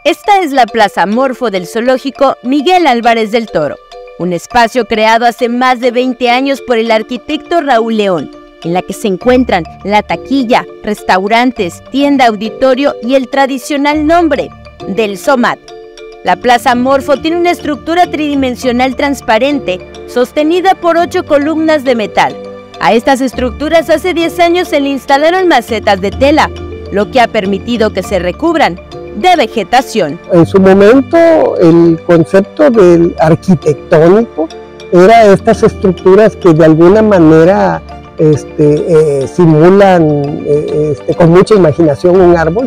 Esta es la Plaza Morfo del Zoológico Miguel Álvarez del Toro, un espacio creado hace más de 20 años por el arquitecto Raúl León, en la que se encuentran la taquilla, restaurantes, tienda, auditorio y el tradicional nombre del Zomat. La Plaza Morfo tiene una estructura tridimensional transparente, sostenida por 8 columnas de metal. A estas estructuras hace 10 años se le instalaron macetas de tela, lo que ha permitido que se recubran de vegetación. En su momento el concepto del arquitectónico era estas estructuras que de alguna manera simulan con mucha imaginación un árbol.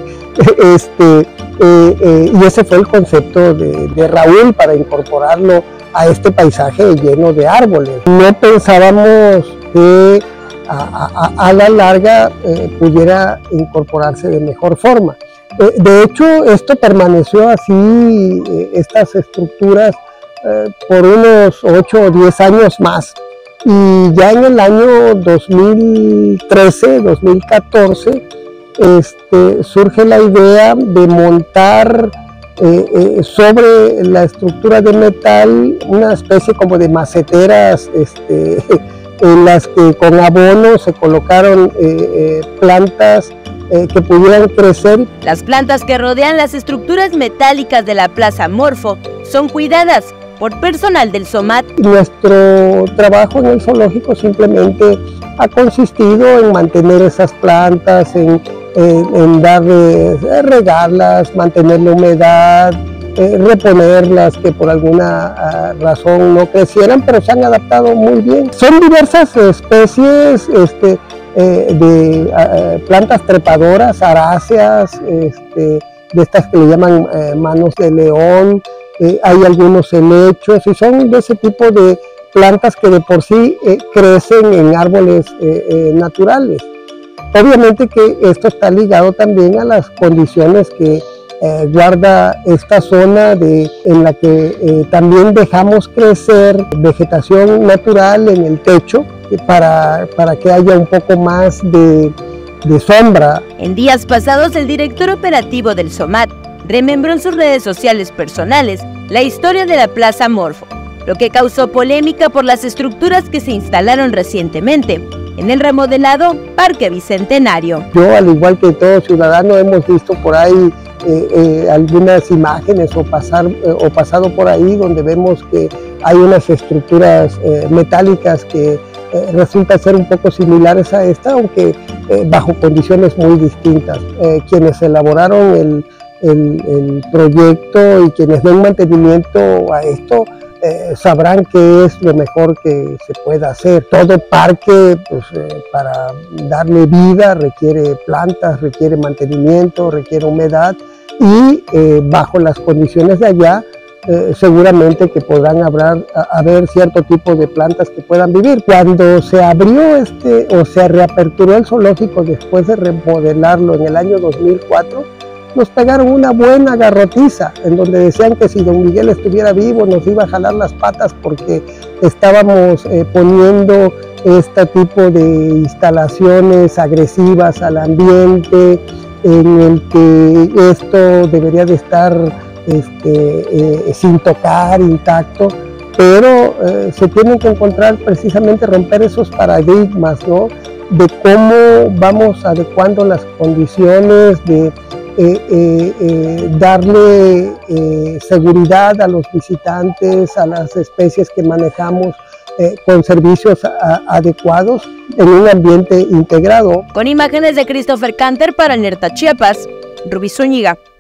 Y ese fue el concepto de Raúl para incorporarlo a este paisaje lleno de árboles. No pensábamos que a la larga pudiera incorporarse de mejor forma. De hecho, esto permaneció así, estas estructuras, por unos 8 o 10 años más. Y ya en el año 2013, 2014, surge la idea de montar sobre la estructura de metal una especie como de maceteras en las que con abono se colocaron plantas que pudieran crecer. Las plantas que rodean las estructuras metálicas de la Plaza Morfo son cuidadas por personal del Zomat. Nuestro trabajo en el zoológico simplemente ha consistido en mantener esas plantas, en regarlas, mantener la humedad, reponerlas que por alguna razón no crecieran, pero se han adaptado muy bien. Son diversas especies de plantas trepadoras, aráceas, de estas que le llaman manos de león, hay algunos helechos y son de ese tipo de plantas que de por sí crecen en árboles naturales. Obviamente que esto está ligado también a las condiciones que guarda esta zona en la que también dejamos crecer vegetación natural en el techo para que haya un poco más de sombra. En días pasados, el director operativo del Zomat remembró en sus redes sociales personales la historia de la Plaza Morfo, lo que causó polémica por las estructuras que se instalaron recientemente en el remodelado Parque Bicentenario. Yo, al igual que todo ciudadano, hemos visto por ahí algunas imágenes o pasado por ahí donde vemos que hay unas estructuras metálicas que resulta ser un poco similares a esta, aunque bajo condiciones muy distintas. Quienes elaboraron el proyecto y quienes den mantenimiento a esto sabrán qué es lo mejor que se pueda hacer. Todo parque, pues, para darle vida requiere plantas, requiere mantenimiento, requiere humedad y bajo las condiciones de allá seguramente que podrán haber cierto tipo de plantas que puedan vivir. Cuando se abrió o se reaperturó el zoológico después de remodelarlo en el año 2004, nos pegaron una buena garrotiza, en donde decían que si don Miguel estuviera vivo nos iba a jalar las patas porque estábamos poniendo este tipo de instalaciones agresivas al ambiente, en el que esto debería de estar sin tocar, intacto, pero se tienen que encontrar precisamente romper esos paradigmas, ¿no?, de cómo vamos adecuando las condiciones, de darle seguridad a los visitantes, a las especies que manejamos con servicios adecuados en un ambiente integrado. Con imágenes de Christopher Canter para Alerta Chiapas, Rubí Zúñiga.